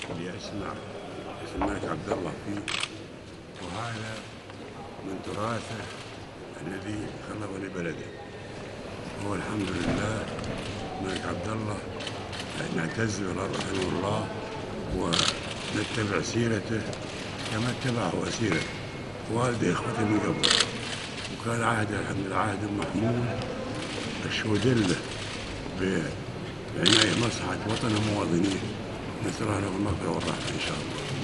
اللي يسمع اسم الملك عبد الله فيه، وهذا من تراثه الذي خلق لبلده. هو الحمد لله الملك عبد الله نعتز به رحمه الله، ونتبع سيرته كما اتبعه سيرة والد إخوته من قبل. وكان عهده الحمد لله عهد محمود مشهود له بعناية مصلحة وطنه ومواطنيه. نسأل الله له المغفرة والرحمة إن شاء الله.